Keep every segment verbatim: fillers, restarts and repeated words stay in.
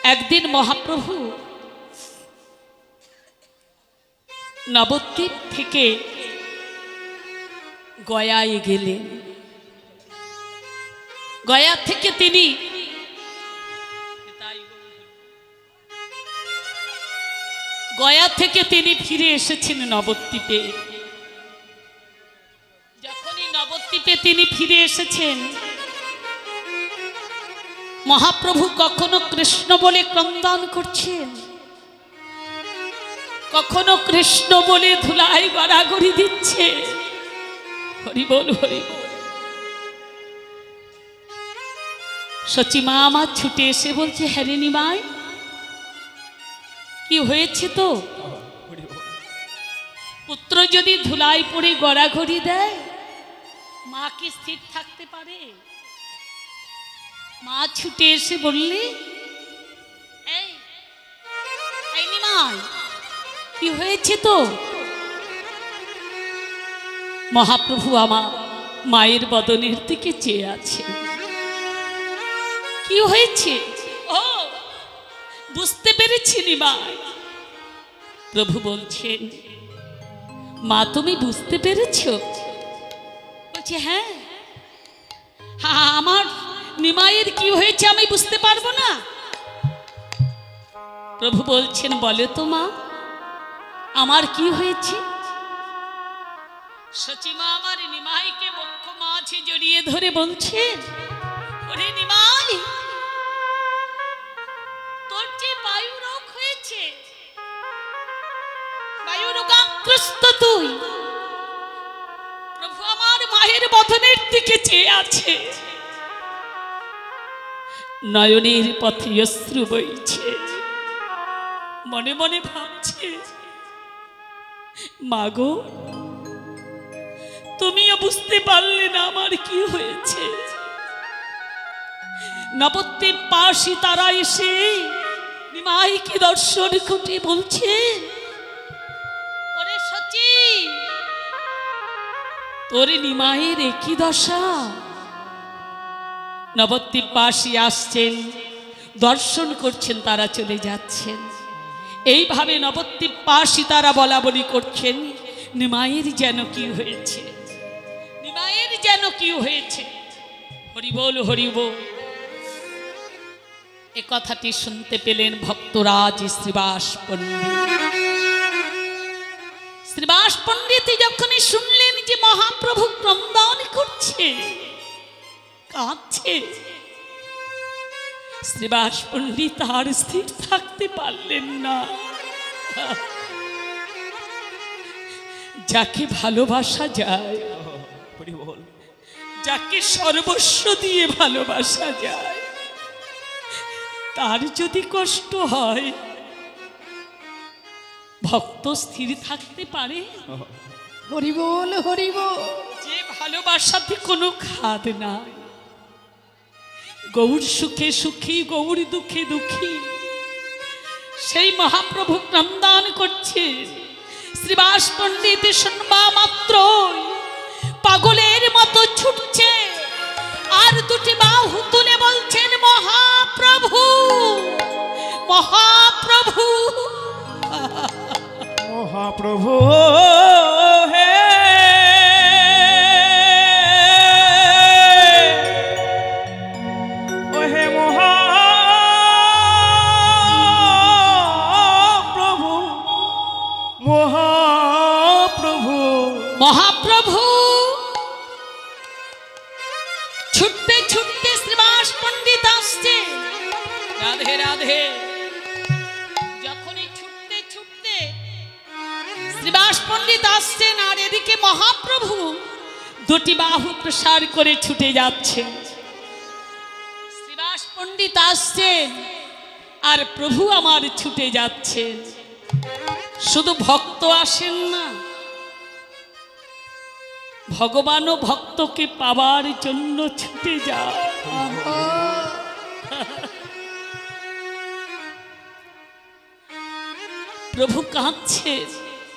একদিন মহাপ্রভু নবদ্বীপ থেকে গয়ায় গেলেন। গয়া থেকে তিনি গয়া থেকে তিনি ফিরে এসেছেন নবদ্বীপে। যখনই নবদ্বীপে তিনি ফিরে এসেছেন, মহাপ্রভু কখনো কৃষ্ণ বলে ক্রন্দন করছেন, কখনো কৃষ্ণ বলে ধুলাই গড়াগড়ি দিচ্ছে। হরি বল, হরি বল। সচিমা আমার ছুটে এসে বলছে, হ্যাঁ রে নিমাই, কি হয়েছে তো? পুত্র যদি ধুলাই পড়ে গড়াগড়ি দেয়, মা কি স্থির থাকতে পারে? মা ছুটে এসে বললে, এই এই নিমাই, কি হয়েছে তো? মহাপ্রভু আমার মায়ের বদনের দিকে চেয়ে আছে। কি হয়েছে? ও বুঝতে পেরেছি নিমাই। প্রভু বলছেন, মা তুমি বুঝতে পেরেছ? বলছে, হ্যাঁ। হ্যাঁ, আমার নিমাইয়ের কি হয়েছে আমি বুঝতে পারবো না? প্রভু বলছেন, বলে তো মা, আমার কি হয়েছে? সচিমা আমার নিমাইকে বক্ষ মাঝে জড়িয়ে ধরে বলছেন, ওরে নিমাই, তোর যে বায়ু রোগ হয়েছে, বায়ু রোগাগ্রস্ত তুই। প্রভু আমার মায়ের বদনের দিকে চেয়ে আছে, নয়নের পথে অশ্রু বইছে, মনে মনে ভাবছে, মাগো তুমিও বুঝতে পারলে না আমার কি হয়েছে। নবদ্বীপ পাশি তারা এসে নিমাইকে দর্শন করে বলছে, ওরে সচি, তোর নিমাইয়ের একই দশা। নবদ্বীপ পাশি আসছেন, দর্শন করছেন, তারা চলে যাচ্ছেন। এইভাবে নবদ্বীপ পাশি তারা বলা বলি করছেন, নিমাইয়ের যেন কি হয়েছে, নিমাইয়ের যেন কি হয়েছে। হরি বল, হরি বল। এ কথাটি শুনতে পেলেন ভক্তরাজ শ্রীবাস পণ্ডিত। শ্রীবাস পণ্ডিত যখনই শুনলেন যে মহাপ্রভু ক্রন্দন করছে, কাঁদছে, শ্রীবাস পণ্ডিত আর স্থির থাকতে পারলেন না। যাকে ভালোবাসা যায়, যাকে সর্বস্ব দিয়ে ভালোবাসা যায়, তার যদি কষ্ট হয়, ভক্ত স্থির থাকতে পারে? হরি বল, হরি বল। যে ভালোবাসাতে কোনো খাদ নাই, গৌর সুখে সুখী, গৌর দুঃখে দুঃখী, সেই মহাপ্রভু ক্রন্দন করছে। শ্রীবাস পণ্ডিত শুনবা মাত্র পাগলের মতো ছুটছে, আর দুটি বাহু তুলে বলছেন, মহাপ্রভু, মহাপ্রভু, মহাপ্রভু হে, ও হে মহাপ্রভু, মহাপ্রভু, মহাপ্রভু। ছুটতে ছুটতে শ্রীবাস পণ্ডিত আসছে। রাধে রাধে। যখনই ছুটতে ছুটতে শ্রীবাস পণ্ডিত আসছেন, আর এদিকে মহাপ্রভু দুটি বাহু প্রসার করে ছুটে যাচ্ছেন। শ্রীবাস পণ্ডিত আসছেন, আর প্রভু আমার ছুটে যাচ্ছেন। শুধু ভক্ত আসেন না, ভগবানও ভক্তকে পাবার জন্য ছুটে যায়। প্রভু কাঁদছেন।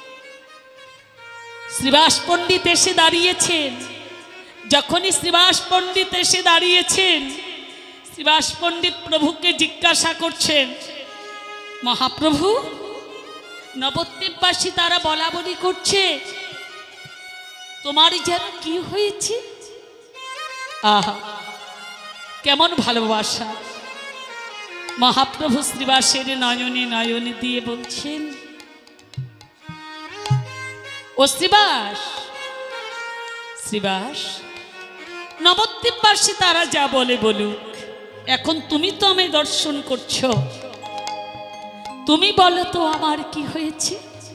শ্রীবাস পণ্ডিত এসে দাঁড়িয়েছেন। যখনই শ্রীবাস পণ্ডিত এসে দাঁড়িয়েছেন, শ্রীবাস পণ্ডিত প্রভুকে জিজ্ঞাসা করছেন, মহাপ্রভু, নবদ্বীপবাসী তারা বলা বলি করছে, তোমার যেন কি হয়েছে? আহা, কেমন ভালোবাসা! মহাপ্রভু শ্রীবাসের নয়নে নয়নে দিয়ে বলছেন, ও শ্রীবাস, শ্রীবাস, নবদ্বীপবাসী তারা যা বলে বলুক, এখন তুমি তো আমায় দর্শন করছো, তুমি বলো তো আমার কি হয়েছে?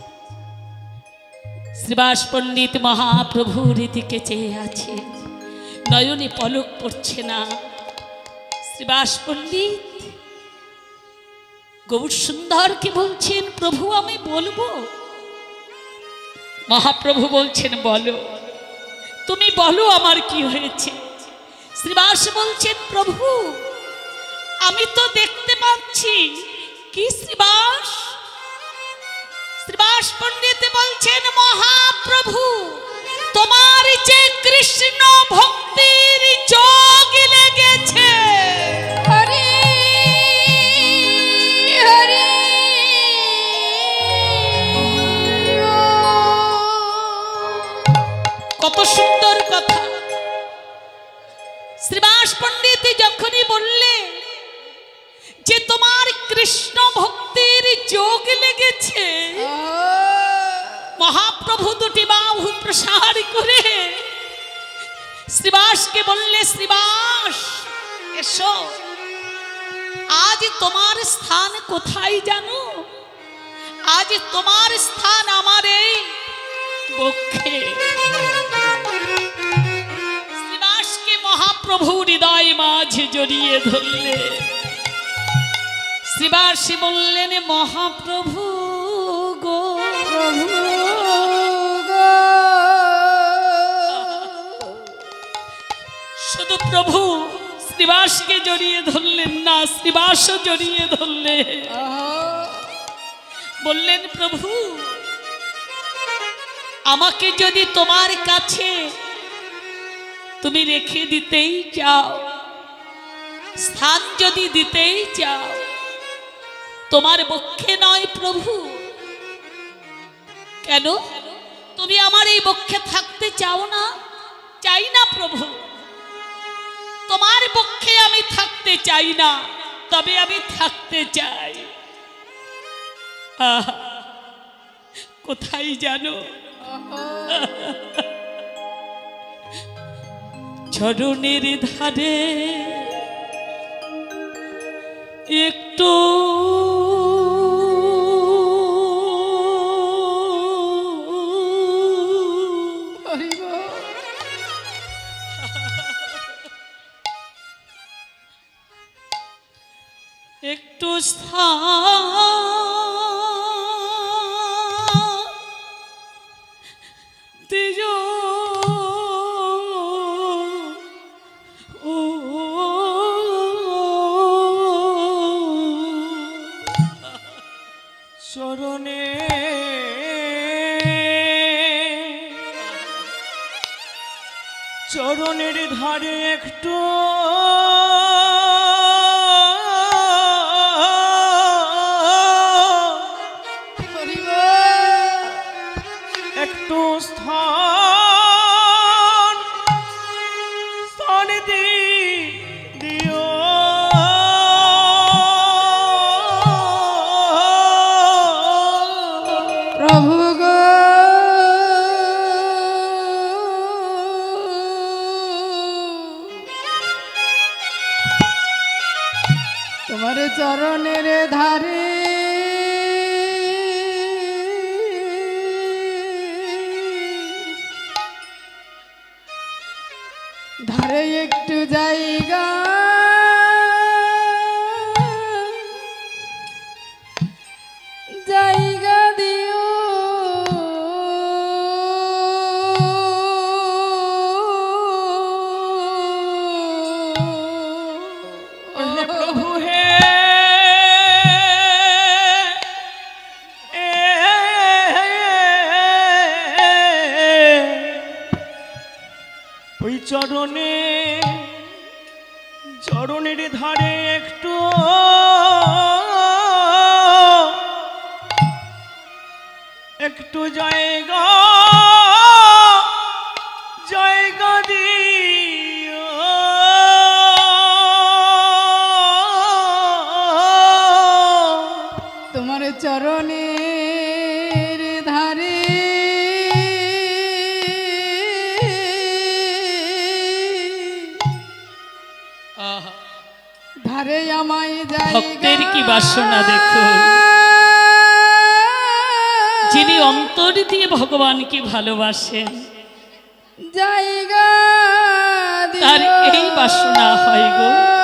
শ্রীবাস পণ্ডিত মহাপ্রভুর দিকে চেয়ে আছে, নয়নে পলক পড়ছে না। শ্রীবাস পণ্ডিত গৌর সুন্দরকে বলছেন, প্রভু আমি বলবো? মহাপ্রভু বলছেন, বলো, তুমি বলো আমার কি হয়েছে? শ্রীবাস বলছেন, প্রভু আমি তো দেখতে পাচ্ছি। কি শ্রীবাস? শ্রীবাস পণ্ডিত বলছেন, মহাপ্রভু তোমার যে কৃষ্ণ ভক্তির যোগ লেগেছে। হরি হরি কত সুন্দর কথা! শ্রীবাস পণ্ডিত যখনই বললে যে তোমার কৃষ্ণ ভক্তির যোগ লেগেছে, মহাপ্রভু দুটি বাহু প্রসার করে শ্রীবাসকে বললে, শ্রীবাস এসো, আজ তোমার স্থান কোথায় জানো? আজ তোমার স্থান আমার এই বক্ষে। শ্রীবাসকে মহাপ্রভু হৃদয় মাঝে জড়িয়ে ধরলে। শ্রীবাসী বললেন, মহাপ্রভু গো, প্রভু গো, শুধু প্রভু শ্রীবাসকে জড়িয়ে ধরলেন না, শ্রীবাসও জড়িয়ে ধরলে। বললেন, প্রভু আমাকে যদি তোমার কাছে তুমি রেখে দিতেই চাও, স্থান যদি দিতেই চাও, তোমার বক্ষে নয় প্রভু, কেন তুমি আমার এই বক্ষে থাকতে চাও না? চাই না প্রভু, তোমার বক্ষে আমি থাকতে চাই না, তবে আমি থাকতে চাই আহা, কোথায় জানো? চরণের ধারে একটু একটু স্থান দিও ও চরণে চরণের ধারে একটু একটু স্থান স্থান দি দিও প্রভু গো, তোমার চরণের ধারে ধারে একটু জায়গা জায়গা দিও হে প্রভু হে ধারে একটু একটু জায়গা জায়গা দিও তোমার চরণের ধারে আহা, ধারে আমায় জায়গা ভক্তের কি বাসনা দেখুন, যিনি অন্তর দিয়ে ভগবানকে ভালোবাসেন জায়গা তার দিও। এই বাসনা হয় গো।